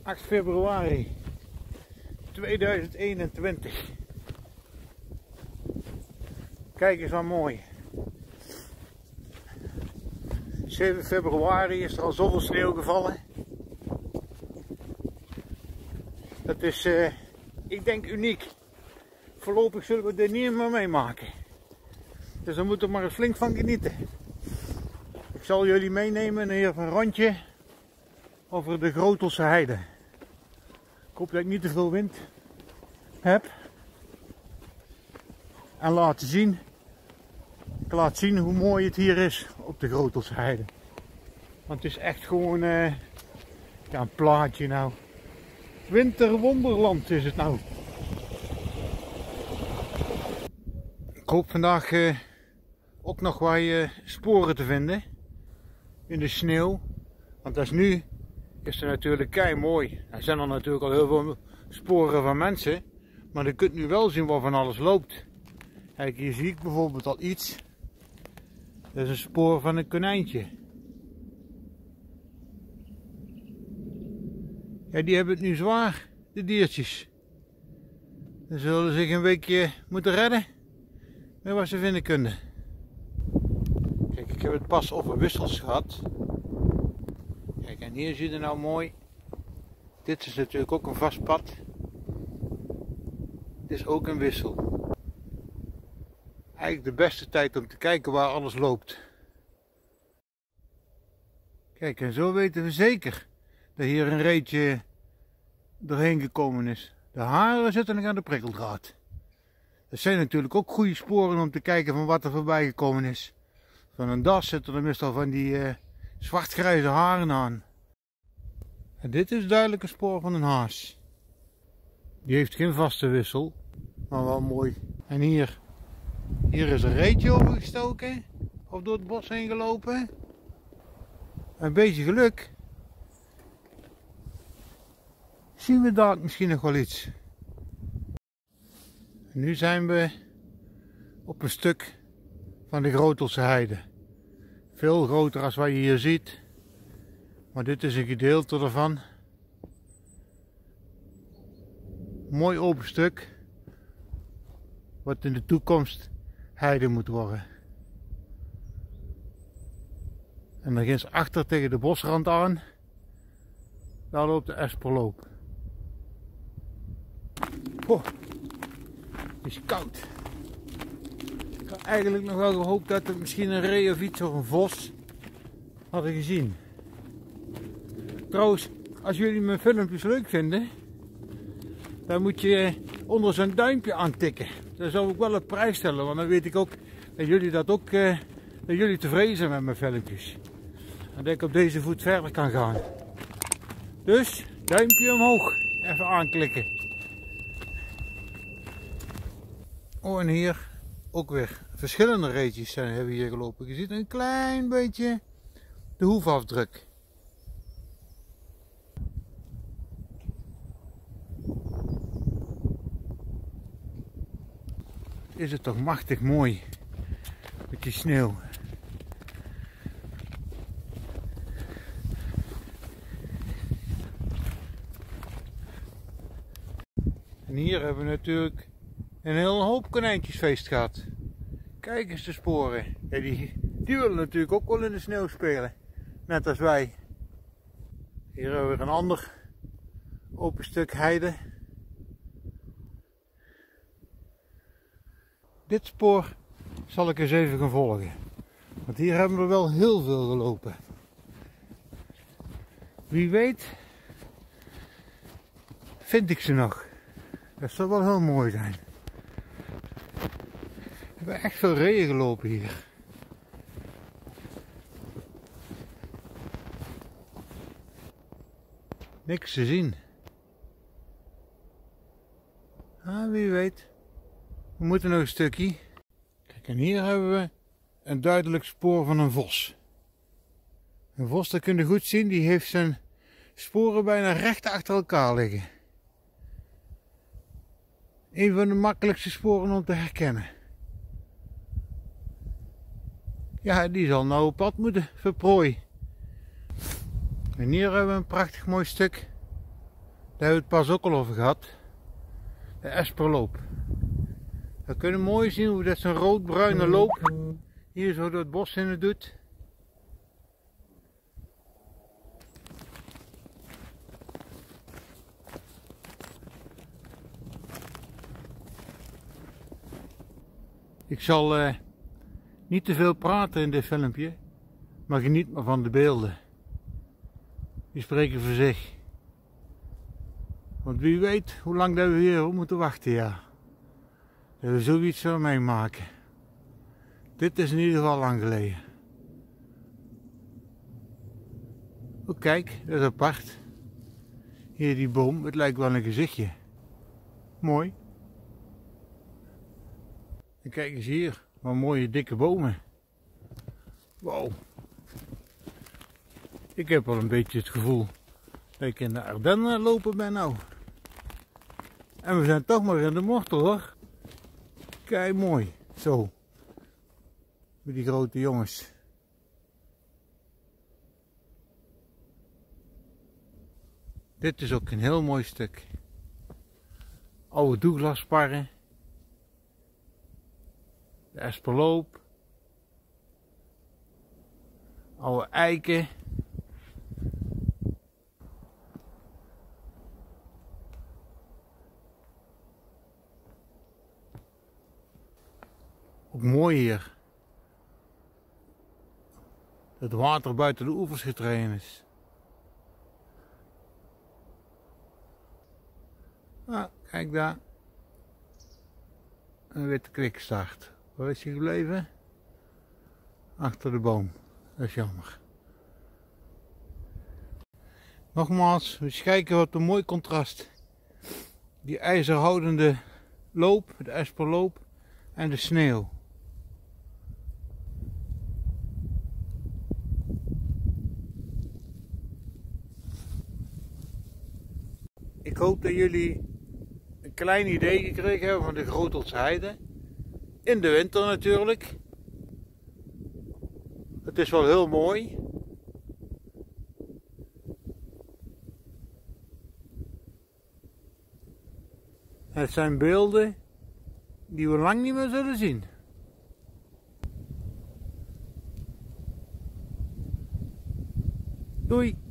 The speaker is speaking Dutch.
8 februari 2021. Kijk eens wat mooi. 7 februari is er al zoveel sneeuw gevallen. Dat is, ik denk, uniek. Voorlopig zullen we dit niet meer meemaken. Dus daar moeten we maar eens flink van genieten. Ik zal jullie meenemen hier op een rondje over de Grotelse Heide. Ik hoop dat ik niet te veel wind heb. En ik laat zien hoe mooi het hier is op de Grotelse Heide. Want het is echt gewoon ja, een plaatje nou. Winterwonderland is het nou. Ik hoop vandaag ook nog wat sporen te vinden in de sneeuw. Want als nu is het natuurlijk kei mooi. Er zijn er natuurlijk al heel veel sporen van mensen. Maar je kunt nu wel zien wat van alles loopt. Kijk, hier zie ik bijvoorbeeld al iets. Dat is een spoor van een konijntje. Ja, die hebben het nu zwaar, de diertjes. Ze zullen zich een weekje moeten redden met wat ze vinden kunnen. Kijk, ik heb het pas over wissels gehad. Kijk, en hier zie je nou mooi. Dit is natuurlijk ook een vast pad. Dit is ook een wissel. Eigenlijk de beste tijd om te kijken waar alles loopt. Kijk, en zo weten we zeker dat hier een reetje doorheen gekomen is. De haren zitten nog aan de prikkeldraad. Dat zijn natuurlijk ook goede sporen om te kijken van wat er voorbij gekomen is. Van een das zitten er meestal van die zwart-grijze haren aan. En dit is duidelijk een spoor van een haas. Die heeft geen vaste wissel, maar wel mooi. En hier is een reetje overgestoken, of door het bos heen gelopen. Een beetje geluk. Zien we daar misschien nog wel iets. En nu zijn we op een stuk van de Grotelse Heide. Veel groter als wat je hier ziet. Maar dit is een gedeelte ervan. Mooi open stuk. Wat in de toekomst heide moet worden. En dan ginds achter tegen de bosrand aan. Daar loopt de Esperloop. Oh, het is koud. Ik had eigenlijk nog wel gehoopt dat we misschien een ree of iets of een vos hadden gezien. Trouwens, als jullie mijn filmpjes leuk vinden, dan moet je onder zo'n duimpje aantikken. Dat zou ik wel op prijs stellen, want dan weet ik ook dat jullie dat jullie tevreden zijn met mijn filmpjes. En dat ik op deze voet verder kan gaan. Dus, duimpje omhoog. Even aanklikken. Oh, en hier ook weer verschillende reetjes hebben we hier gelopen. Je ziet een klein beetje de hoefafdruk. Is het toch machtig mooi met die sneeuw. En hier hebben we natuurlijk een hele hoop konijntjesfeest gehad. Kijk eens de sporen. Ja, die willen natuurlijk ook wel in de sneeuw spelen. Net als wij. Hier hebben we weer een ander open stuk heide. Dit spoor zal ik eens even gaan volgen. Want hier hebben we wel heel veel gelopen. Wie weet vind ik ze nog. Dat zal wel heel mooi zijn. We hebben echt veel reeën gelopen hier. Niks te zien. Ah, wie weet. We moeten nog een stukje. Kijk, en hier hebben we een duidelijk spoor van een vos. Een vos, dat kun je goed zien, die heeft zijn sporen bijna recht achter elkaar liggen. Een van de makkelijkste sporen om te herkennen. Ja, die zal nou op pad moeten verprooien. En hier hebben we een prachtig mooi stuk Daar hebben we het pas ook al over gehad. De Esperloop. We kunnen mooi zien hoe dat zo'n rood-bruine loop hier zo door het bos in doet. Ik zal niet te veel praten in dit filmpje, maar geniet maar van de beelden. Die spreken voor zich. Want wie weet hoe lang dat we hier moeten wachten, ja. Dat we zoiets zullen meemaken. Dit is in ieder geval lang geleden. Oh kijk, dat is apart. Hier die boom, het lijkt wel een gezichtje. Mooi. En kijk eens hier, wat mooie dikke bomen. Wow. Ik heb wel een beetje het gevoel dat ik in de Ardennen lopen ben nou. En we zijn toch maar in de Mortel hoor. Kijk mooi, zo. Met die grote jongens. Dit is ook een heel mooi stuk. Oude Douglasparren. De Esperloop. Oude eiken. Ook mooi hier. Dat het water buiten de oevers getreden is. Ah, kijk daar. Een witte kwikstaart. Waar is hij gebleven? Achter de boom. Dat is jammer. Nogmaals, we eens kijken wat een mooi contrast. Die ijzerhoudende loop, de Esperloop en de sneeuw. Ik hoop dat jullie een klein idee gekregen hebben van de Grotelse Heide. In de winter natuurlijk. Het is wel heel mooi. Het zijn beelden die we lang niet meer zullen zien. Doei!